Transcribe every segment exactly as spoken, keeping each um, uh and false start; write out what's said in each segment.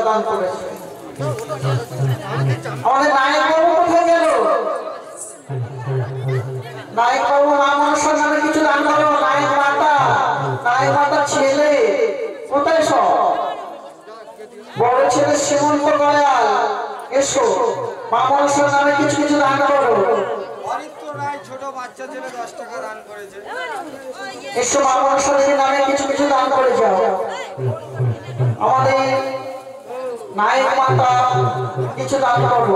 দান করেছে। আমাদের নায়ক বাবু কোথায় গেল? নায়ক বাবু মা মনসার নামে কিছু দান করো। নায়ক মাতা, নায়ক মাতার ছেলে কোথায় সব? বড় ছেলে শ্রীমন্ত দয়াল, এসো মা মনসার নামে কিছু কিছু দান করো। ছোট বাচ্চা ছেলে দশ টাকা দান করেছে। এসো মা মনসার নামে কিছু কিছু দান করে যাও। আমাদের নায়ক মাতা কিছু দান করবো।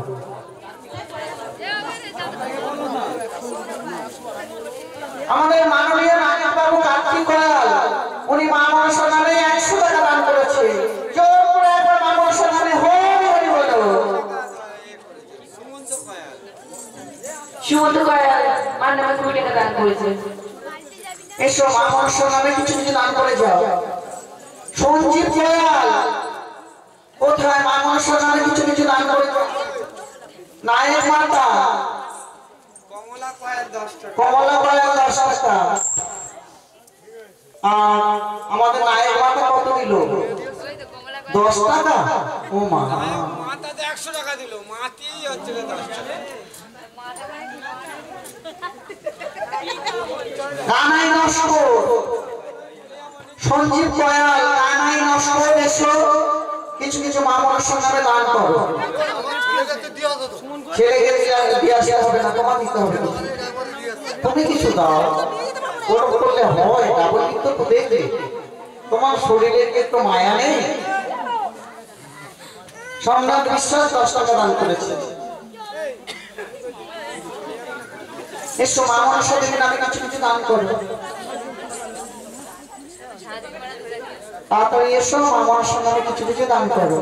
আমাদের মাননীয় নায়ক বাবু কার্তিক দয়াল, উনি মা মনসার নামে একশো টাকা দান করেছে। জোর করে একবার মা মনসার নামে হরি হরি বলো। সুমন্ত দয়াল মার নামে কুড়ি টাকা দান করেছে। এসো মা মনসার নামে কিছু কিছু দান করে যাও। সঞ্জীব দয়াল কোথায়? মা মনসার নামে কিছু কিছু দান করে যাও। নায়ক মাতা কমলা কয়েক দশ টাকা। কমলা দয়াল দশ টাকা। আর আমাদের নায়ক মাতা কত দিল? দশ টাকা। ও মা, মাতাতে একশো টাকা দিল, মাতেই হচ্ছে দশ টাকা। কানাই নস্কর, সঞ্জীব দয়াল, কানাই নস্কর, এসো কিছু কিছু মা মনসার নামে দান করো। ছেলেকে দিয়ে আসতে হবে না, তোমার দিতে হবে। তুমি কিছু দাও, ওর করলে হয়। ডাবল কিন্তু তো দেখবে তোমার শরীরে একটু মায়া নেই। সম্রাট বিশ্বাস দশ টাকা দান করেছে। এসো মা মনসার নামে কিছু কিছু দান করো। তারপরে এসো মা মনসার নামে কিছু কিছু দান করো।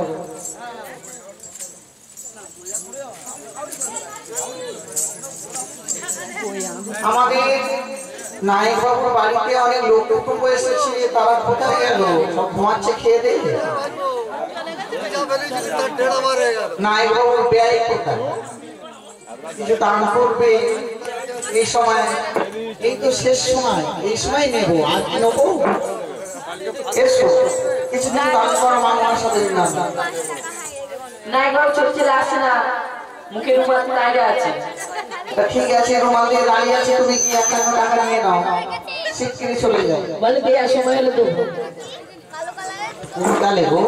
আমাদের নায়ক বাবুর বাড়িতে অনেক লোক কুটুম্ব এসেছে, তারা কোথায় গেল? সব ঘুমাচ্ছে খেয়ে দিয়ে। নায়ক বাবুর ব্যয় কোথায়? কিছু দান করবে এই সময়। এই তো শেষ সময়, এই সময় নেবো, আর কি নেবো? এসো কিছু কিছু দান করো মা মনসার নামে। নায়ক বাবু চলে চলে আসে না, মুখের উপর দাঁড়িয়ে আছে। ঠিক আছে, রুমাল দিয়ে দাঁড়িয়ে আছে, তুমি কি একটা টাকা নিয়ে নাও, শিগগিরই চলে যাও। বলে দেয়া সময় হলে তো কালে গো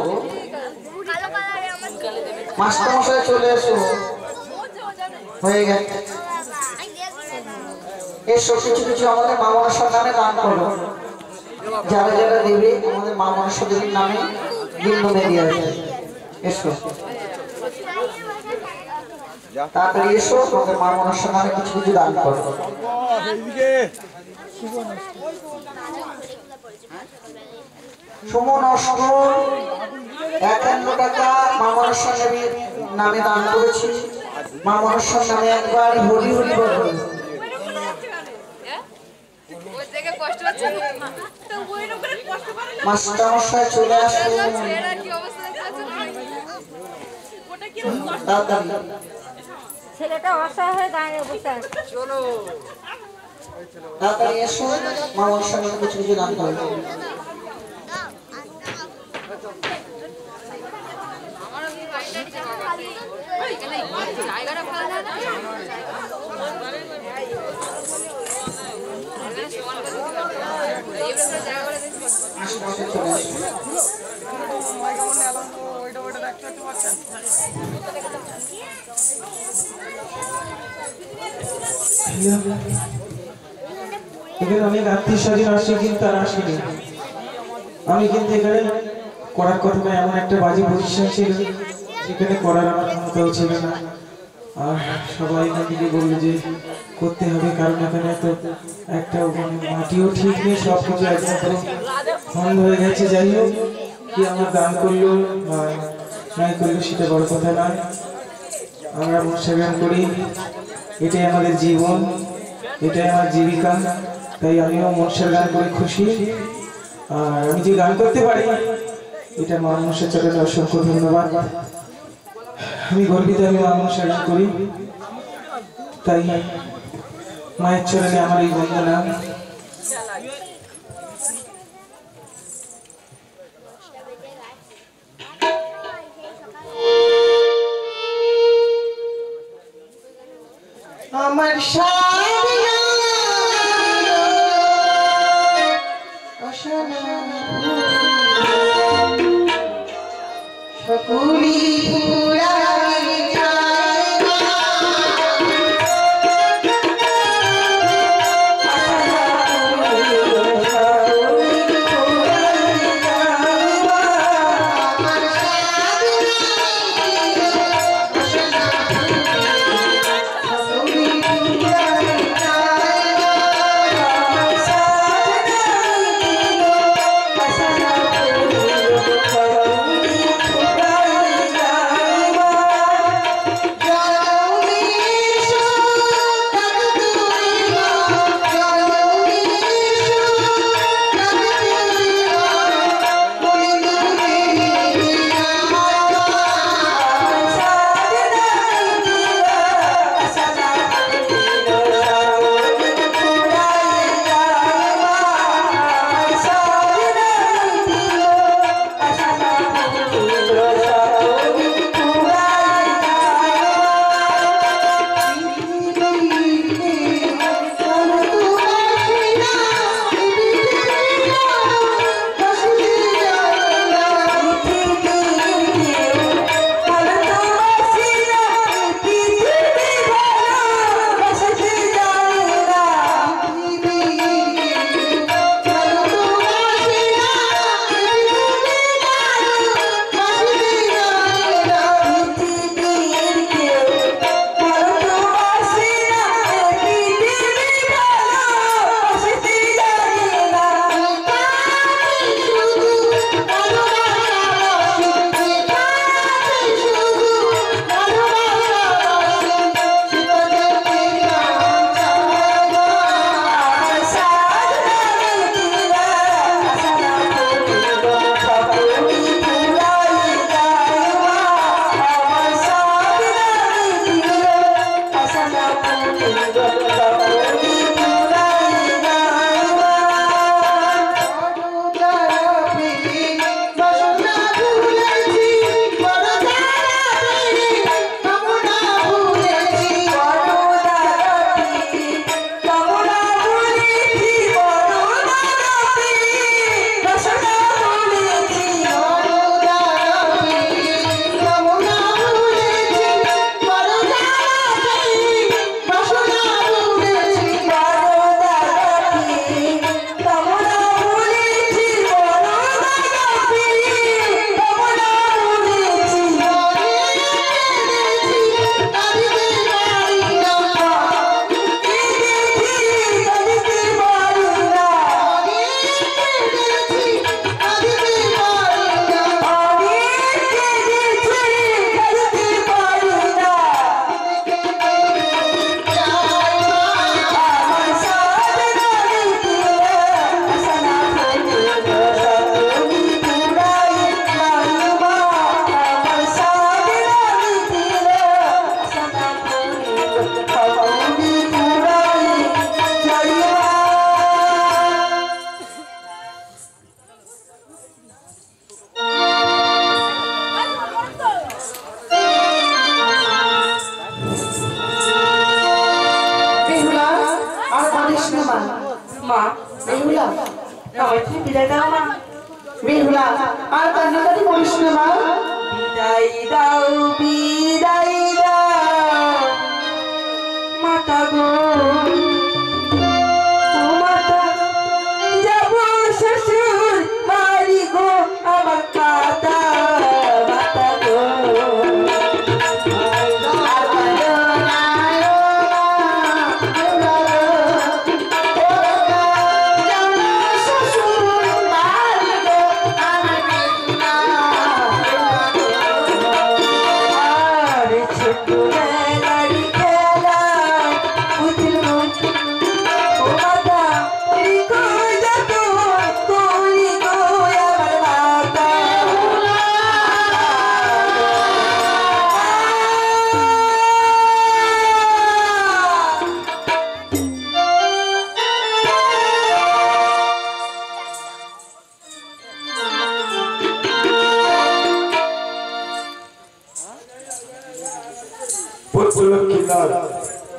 মাস্টার মশাই চলে এসো, হয়ে গেছে। এসো কিছু কিছু আমাদের মা মনসার নামে দান করো। যারা যারা দেবে আমাদের মা মনসা দেবীর নামে বিন্দুমে দিয়ে আসবে। এসো তাড়াতাড়ি এসো, আমাদের মা মনসার নামে কিছু কিছু দান করো। সুমন নস্কর একান্ন টাকা মা মনসার দেবীর নামে দান করেছি। মা মনসার নামে একবার হরি হরি বলো। মাস্টার মশাই চলে আসুন তাড়াতাড়ি। ছেলেটা অসহায় হয়ে দাঁড়িয়ে বসে আছে। চলো তাড়াতাড়ি এসো, মা মনসার নামে কিছু কিছু দান করো। আশেপাশে চলে আসো। এখানে অনেক আত্মীয় স্বজন আসে, কিন্তু তারা আসেনি। আমি কিন্তু এখানে করার কথা না, এমন একটা বাজে পজিশন ছিল যেখানে করার আমার ক্ষমতাও ছিল না। আর সবাই এখান থেকে বললো যে করতে হবে, কারণ এখানে তো একটা মাটিও ঠিক নেই, সব কিছু একদম বন্ধ হয়ে গেছে। যাই হোক, কি আমার দান করলো বা নাই করলো সেটা বড় কথা নয়। আমরা মনসা গান করি, এটাই আমাদের জীবন, এটাই আমার জীবিকা। তাই আমিও মনসার গান করে খুশি। আর আমি যে গান করতে পারি এটা মা মনসার চরণে অসংখ্য ধন্যবাদ। আমি গর্বিত, আমি মা মনসার গান করি, তাই মায়ের চরণে আমার এই বন্দনা। আমার সাদিয়া সকলি পুরাই যায় মা বেহুলা আমায় তুমি বিদায় দাও মা বেহুলা আর কান্নাকাটি করিস না মা বিদায় দাও বিদায় দাও মাতা গো ও মাতা যাব শ্বশুর বাড়ি গো আমার কাটা মাতা গো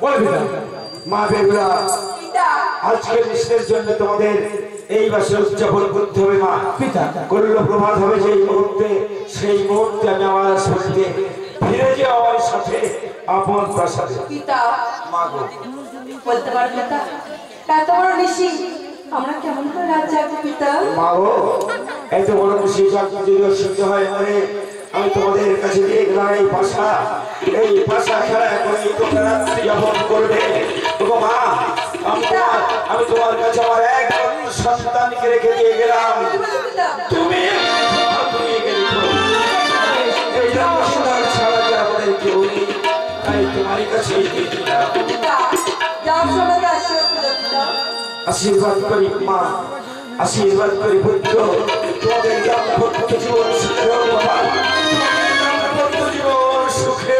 বল পিতা। মা বেহুলা, আজকের দিনের জন্য তোমাদের এই বাসে উদযাপন করতে হবে মা পিতা। করল প্রভাত হবে যেই মুহূর্তে, সেই মুহূর্তে আমি আমার শরীরে ফিরে যাও আমার সাথে আপন প্রাসাদে। পিতা মা গো, বলতে পারো পিতা, এত বড় ঋষি আমরা কেমন করে রাত জাগবো পিতা? মা গো, এত বড় খুশি যদি অসুবিধা হয় মানে আমি তোমাদের কাছে দিয়ে গেলাম এই পাশা, এই পাশা খেলা করে তোমরা রাত্রি যাপন করবে। গো মা, আমি তোমার আমি তোমার কাছে আমার এক সন্তানকে রেখে দিয়ে গেলাম, তুমি তুমি গেলে এই জন্মস্থান ছাড়া যে আমাদের কেউ নেই, তাই তোমার কাছে আশীর্বাদ করি মা, আশীর্বাদ করি পুত্র, তোমাদের দাম্পত্য জীবন সুখে হোক বাবা, দাম্পত্য জীবন সুখে।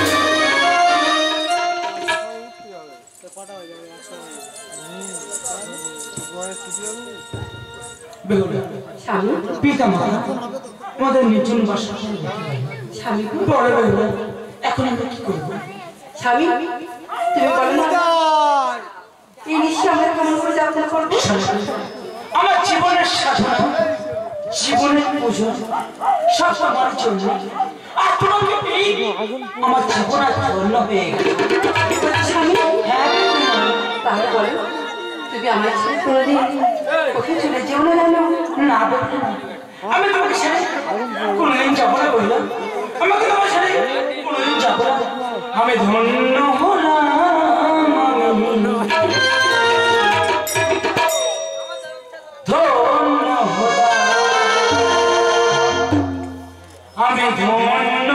স্বামী পিতা মাতা আমাদের নির্জন বাসা স্বামী বড় বেহুলা, এখন আমরা কি করবো? স্বামী তুমি বলো না এই নিশ্চয় আমরা কেমন করে যাত্রা করবো? আমার জীবনের সাধনা, জীবনের পুজো সব আমার জন্য, আর তোমাকে পেয়ে আমার জীবন আর ধন্য হয়ে গেল। স্বামী হ্যাঁ, তাহলে বলো তুমি আমার ছেলে কোনোদিন ওকে চলে যেও না জানো? না বলবো না। আমি তোমাকে ছেড়ে কোনোদিন যাবো না বললাম, আমাকে তোমার ছেড়ে কোনোদিন যাবো না। আমি ধন্য হলাম, ধন্য হলাম, আমি ধন্য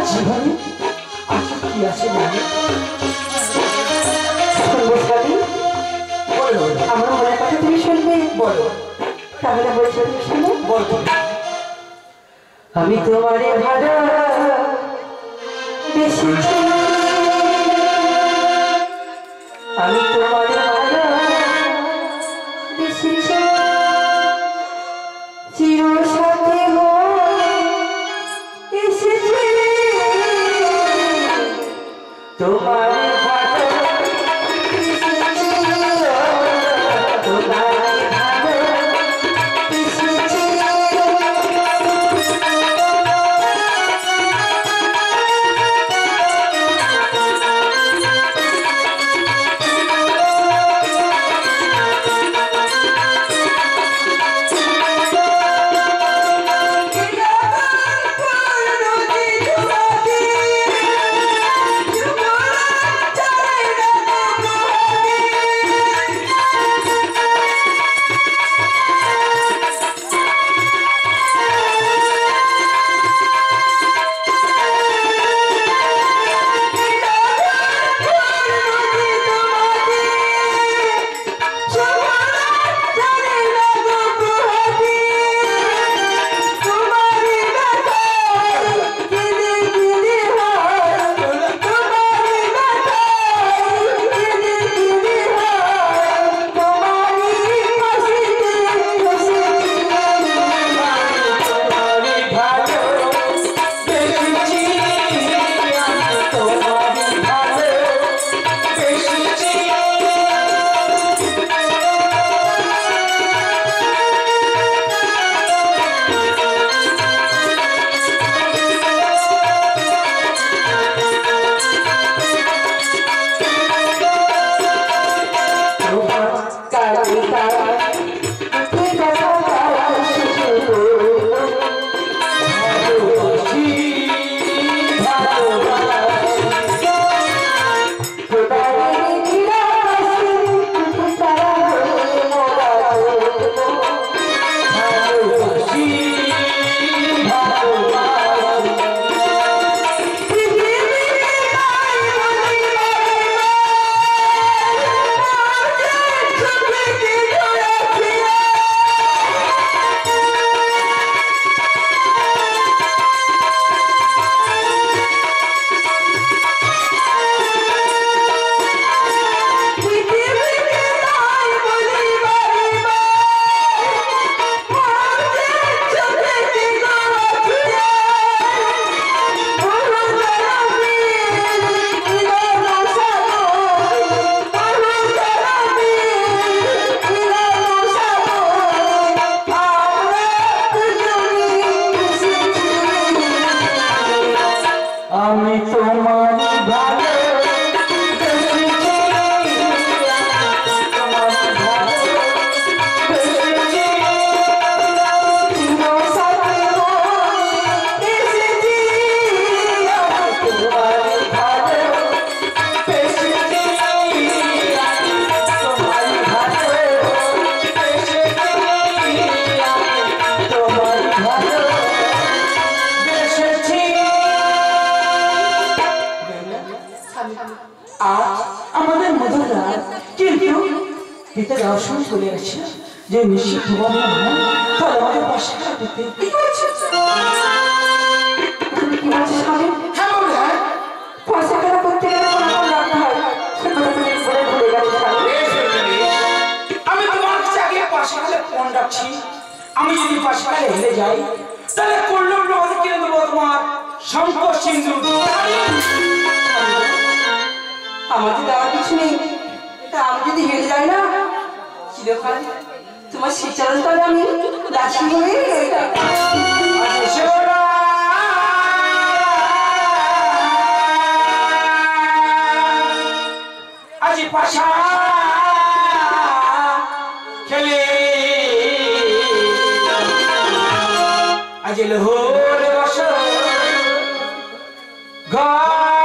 জীবনে আজ কি আছে জানি বসবাদি বলো আমার মনের কথা তুমি শুনবে বলো তাহলে বলছো তুমি শুনো বলো আমি তোমারে ভালো বেশি আমি তোমারে ভালো বেশি চির সাথে এসেছি তোমার ভালো তোমার ভালো এসেছি আমি তোমার ভালো আজ আমাদের মধুর রাত কিন্তু পিতা দর্শন চলে গেছে যে নিশ্চিত ভুবনে তাহলে আমাদের পাশে পেতে কি করছে তুমি কি বলছো স্বামী হ্যাঁ বলে হ্যাঁ পয়সা কেনা করতে গেলে কোনো রাখতে হয় সে কথা তুমি বলে ভুলে গেছো স্বামী আমি তোমার কাছে আগে পাশে গেলে ফোন রাখছি আমি যদি পাশে গেলে হেরে যাই তাহলে করলাম লোক কিনে দেবো তোমার শঙ্খ সিন্ধু আমাদের দেওয়ার কিছু নেই তা আমি যদি হেরে যাই না চিরকাল তোমার শিচারণ তলে আমি দাসী হয়ে আজি পাশা খেলে আজি লোহর বস ঘর